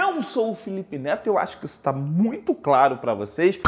não sou o Felipe Neto, eu acho que isso está muito claro para vocês.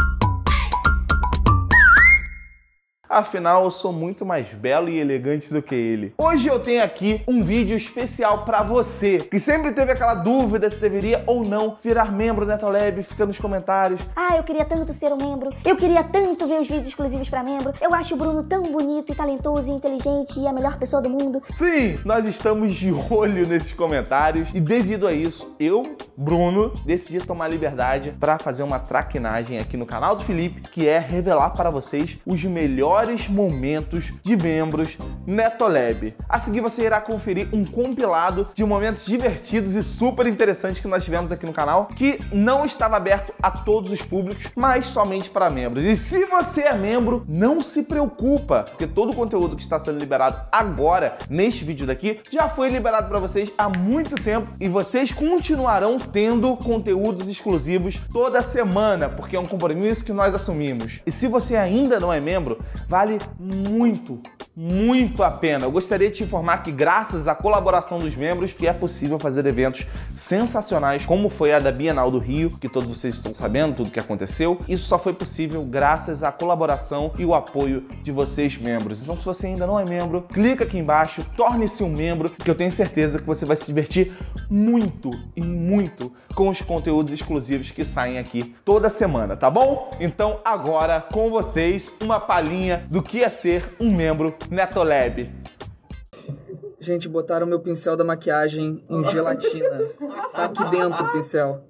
Afinal, eu sou muito mais belo e elegante do que ele. Hoje eu tenho aqui um vídeo especial pra você, que sempre teve aquela dúvida se deveria ou não virar membro do Netolab. Fica nos comentários. Ah, eu queria tanto ser um membro. Eu queria tanto ver os vídeos exclusivos pra membro. Eu acho o Bruno tão bonito e talentoso e inteligente e a melhor pessoa do mundo. Sim, nós estamos de olho nesses comentários e devido a isso, eu, Bruno, decidi tomar liberdade pra fazer uma traquinagem aqui no canal do Felipe, que é revelar para vocês os melhores momentos de membros Netolab. A seguir você irá conferir um compilado de momentos divertidos e super interessantes que nós tivemos aqui no canal, que não estava aberto a todos os públicos, mas somente para membros. E se você é membro, não se preocupa, porque todo o conteúdo que está sendo liberado agora, neste vídeo daqui, já foi liberado para vocês há muito tempo e vocês continuarão tendo conteúdos exclusivos toda semana, porque é um compromisso que nós assumimos. E se você ainda não é membro, vale muito, muito a pena. Eu gostaria de te informar que graças à colaboração dos membros que é possível fazer eventos sensacionais, como foi a da Bienal do Rio, que todos vocês estão sabendo tudo que aconteceu. Isso só foi possível graças à colaboração e o apoio de vocês, membros. Então, se você ainda não é membro, clica aqui embaixo, torne-se um membro, que eu tenho certeza que você vai se divertir muito e muito com os conteúdos exclusivos que saem aqui toda semana, tá bom? Então, agora, com vocês, uma palhinha do que é ser um membro Netolab. Gente, botaram meu pincel da maquiagem em gelatina. Tá aqui dentro o pincel.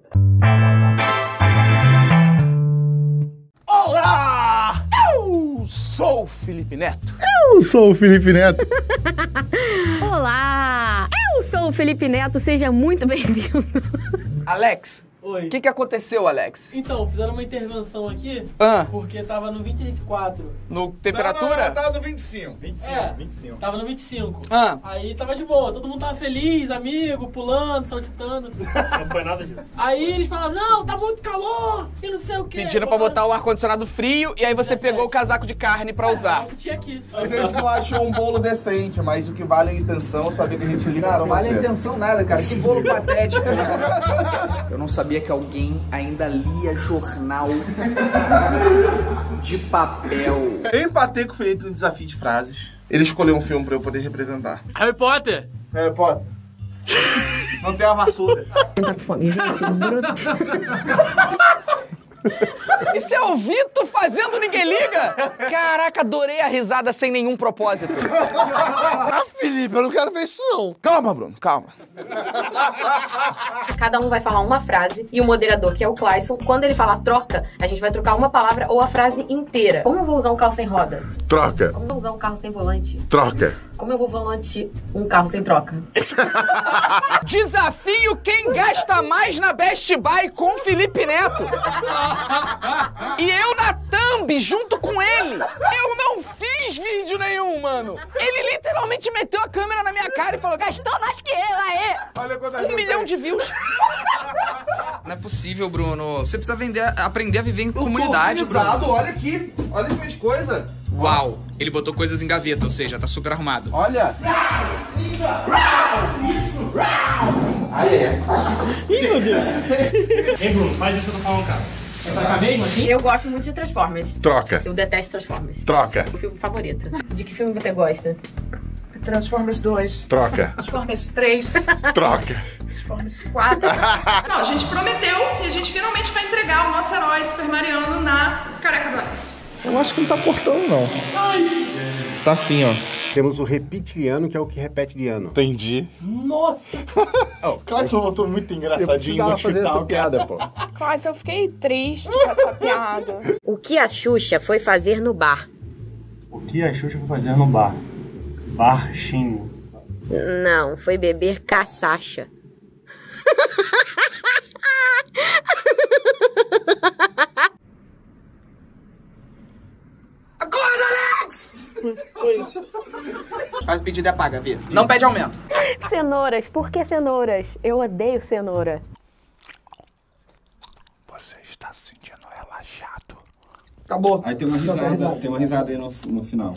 Olá! Eu sou o Felipe Neto. Eu sou o Felipe Neto. Olá! Eu sou o Felipe Neto, seja muito bem-vindo. Alex, Oi. o que aconteceu, Alex? Então, fizeram uma intervenção aqui, porque tava no 24. No temperatura? Tava no 25. 25. Tava no 25. Ah. Aí tava de boa, todo mundo tava feliz, amigo, pulando, saltitando. Não foi nada disso. Aí eles falaram, não, tá muito calor, e não sei o que. Pediram pra botar o ar-condicionado frio e aí você pegou o casaco de carne pra usar. Eu tinha aqui. A gente não achou um bolo decente, mas o que vale a intenção é saber que a gente liga. Não vale a intenção nada, cara. Que bolo patético. Eu não sabia que alguém ainda lia jornal de papel. Eu empatei com o Felipe no desafio de frases. Ele escolheu um filme pra eu poder representar. Harry Potter. Harry Potter. Não tem a vassoura. Tá com fome, gente. Isso é o Vitor fazendo Ninguém Liga? Caraca, adorei a risada sem nenhum propósito. Ah, Felipe, eu não quero ver isso não. Calma, Bruno, calma. Cada um vai falar uma frase e o moderador, que é o Clayson, quando ele falar troca, a gente vai trocar uma palavra ou a frase inteira. Como eu vou usar um carro sem roda? Troca, Como eu vou usar um carro sem volante? troca. Como eu vou volante um carro sem troca? Desafio quem gasta mais na Best Buy com Felipe Neto. E eu na thumb junto com ele. Eu não fiz vídeo nenhum, mano. Ele literalmente meteu a câmera na minha cara e falou, gastou mais que eu, aê. Olha quanto 1 milhão de views. Não é possível, Bruno. Você precisa aprender a viver em comunidade, Bruno. Olha aqui. Olha as minhas coisas. Uau. Ele botou coisas em gaveta, ou seja, tá super arrumado. Olha. Ih, meu Deus. Ei, Bruno, faz isso que eu tô falando, cara. É pra cá mesmo, assim? Eu gosto muito de Transformers. Troca, Eu detesto Transformers. troca, O filme favorito. De que filme você gosta? Transformers 2. troca, Transformers 3. troca. Transformers 4. Não, a gente prometeu e a gente finalmente vai entregar o nosso herói Super Mariano na Careca do Alex. Eu acho que não tá cortando, não. Tá assim, ó. Temos o reptiliano, que é o que repete de ano. Entendi. Nossa. O Clayson voltou muito Eu engraçadinho no precisava fazer essa hospital, piada, pô. Quase eu fiquei triste com essa piada. O que a Xuxa foi fazer no bar? O que a Xuxa foi fazer no bar? Barchinho. Não, foi beber caçacha. Acorda, Alex! Faz pedido e apaga, Vira. Não pede aumento. Cenouras, por que cenouras? Eu odeio cenoura. Você está se sentindo relaxado. Acabou. Aí tem uma risada aí no final.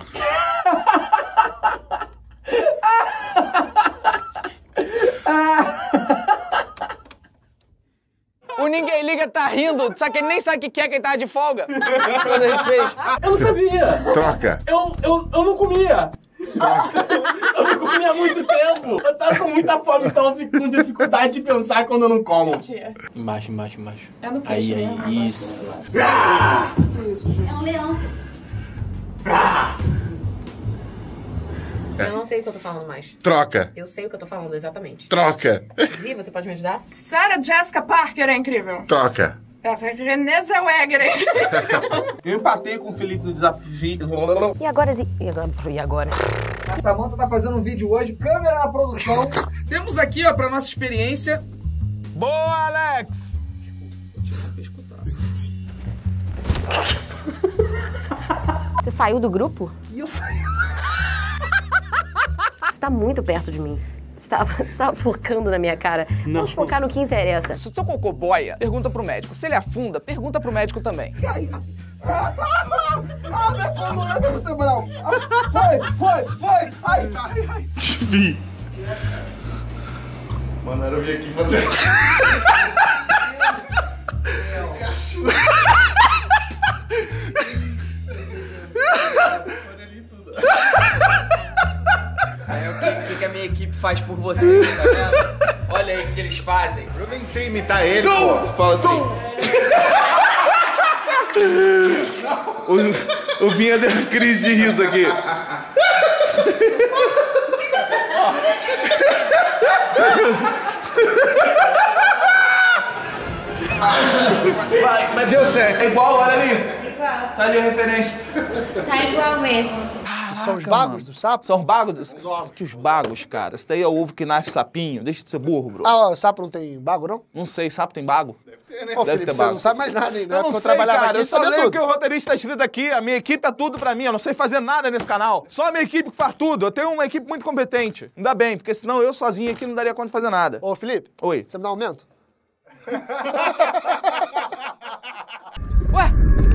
Ninguém Liga tá rindo, só que ele nem sabe o que é que ele tava de folga quando a gente fez. Eu não sabia. Troca. Eu não comia. Eu não comia há muito tempo. Eu tava com muita fome, então eu fico com dificuldade de pensar quando eu não como. Embaixo. É no peixe, Aí, isso. É um leão. Eu não sei o que eu tô falando mais. Troca. Eu sei o que eu tô falando exatamente. Troca. Vi, você pode me ajudar? Sarah Jessica Parker é incrível. Troca. Renée Zellweger é incrível. Eu empatei com o Felipe no desafio. E agora, E agora? A Samanta tá fazendo um vídeo hoje, câmera na produção. Temos aqui, ó, pra nossa experiência. Boa, Alex! Você saiu do grupo? E eu saí. Você tá muito perto de mim. Você tá focando na minha cara. Vamos focar no que interessa. Se o seu cocô boia, pergunta pro médico. Se ele afunda, pergunta pro médico também. Minha coluna vertebral. Foi. Ai. Vi. Mandaram vir aqui fazer. Aí o que a minha equipe faz por você, tá vendo? Olha aí o que eles fazem. Eu nem sei imitar ele, pô. Fala assim. O Vinha deu uma crise de riso aqui. Mas deu certo. É igual, olha ali. Igual. Tá ali a referência. Tá igual mesmo. São os bagos do sapo? São bagos? Que os bagos, cara. Isso daí é o ovo que nasce sapinho. Deixa de ser burro, bro. Ah, o sapo não tem bago, não? Não sei, sapo tem bago? Ô, Deve Felipe, ter você bago. não sabe mais nada ainda. Eu não Porque sei, trabalhava cara. aqui, Eu só sabia leio o tudo. que o roteirista tá escrito aqui. A minha equipe é tudo pra mim. Eu não sei fazer nada nesse canal. Só a minha equipe que faz tudo. Eu tenho uma equipe muito competente. Ainda bem, porque senão eu sozinho aqui não daria conta de fazer nada. Ô, Felipe. Oi. Você me dá um aumento? Ué?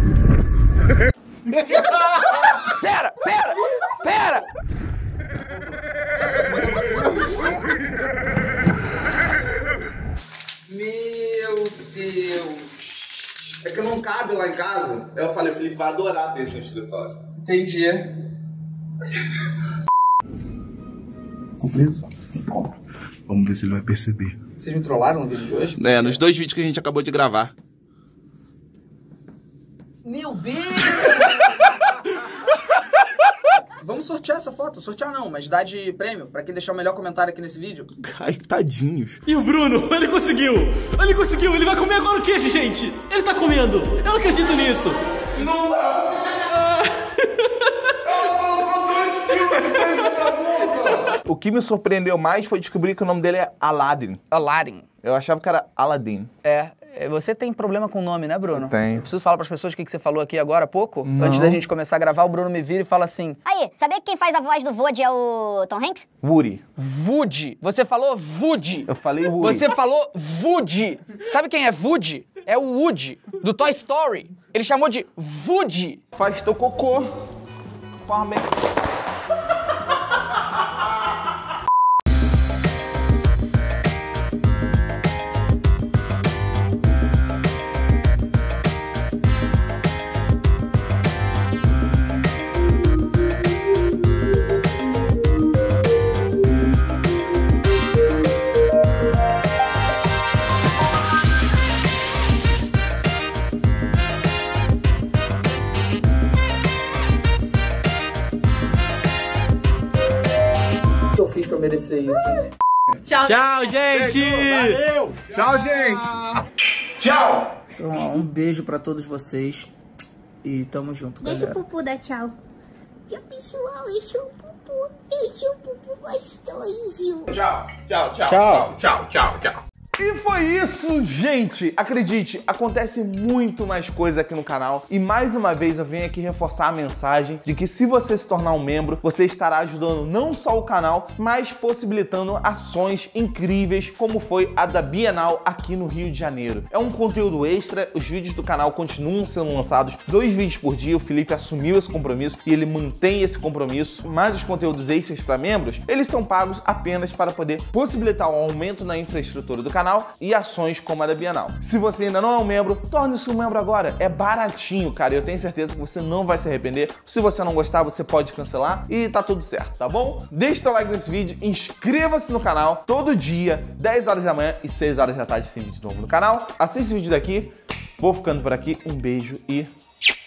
Pera! Meu Deus. É que não cabe lá em casa. Eu falei, o Felipe vai adorar ter esse escritório. Entendi. Vamos ver se ele vai perceber. Vocês me trollaram no vídeo de hoje? É, nos 2 vídeos que a gente acabou de gravar. Meu Deus! Vamos sortear essa foto. Sortear não, mas dar de prêmio pra quem deixar o melhor comentário aqui nesse vídeo. Ai, tadinhos. E o Bruno, ele conseguiu! Ele vai comer agora o queijo, gente! Ele tá comendo! Eu não acredito nisso! Não! O que me surpreendeu mais foi descobrir que o nome dele é Aladdin. Aladdin. Eu achava que era Aladdin. Você tem problema com o nome, né, Bruno? Tenho. Preciso falar pras pessoas o que você falou aqui agora há pouco? Não. Antes da gente começar a gravar, o Bruno me vira e fala assim... Aí, sabia que quem faz a voz do Woody é o Tom Hanks? Woody. Woody. Você falou Woody. Eu falei Woody. Você falou Woody. Sabe quem é Woody? É o Woody, do Toy Story. Ele chamou de Woody. Faz teu cocô. Forma bem. Eu fiz pra merecer isso. Tchau, gente! Valeu! Tchau, gente! Tchau! Então, ó, um beijo pra todos vocês. E tamo junto, Deixa galera. o Pupu dar tchau. Tchau, pessoal. Esse é o Pupu. Esse é o Pupu gostoso. Tchau. E foi isso, gente! Acredite, acontece muito mais coisa aqui no canal e mais uma vez eu venho aqui reforçar a mensagem de que se você se tornar um membro, você estará ajudando não só o canal, mas possibilitando ações incríveis como foi a da Bienal aqui no Rio de Janeiro. É um conteúdo extra, os vídeos do canal continuam sendo lançados 2 vídeos por dia, o Felipe assumiu esse compromisso e ele mantém esse compromisso, mas os conteúdos extras para membros, eles são pagos apenas para poder possibilitar um aumento na infraestrutura do canal canal e ações como a da Bienal. Se você ainda não é um membro, torne-se um membro agora. É baratinho, cara, e eu tenho certeza que você não vai se arrepender. Se você não gostar, você pode cancelar e tá tudo certo, tá bom? Deixe seu like nesse vídeo, inscreva-se no canal. Todo dia, 10 horas da manhã e 6 horas da tarde tem vídeo novo no canal. Assiste esse vídeo daqui. Vou ficando por aqui. Um beijo e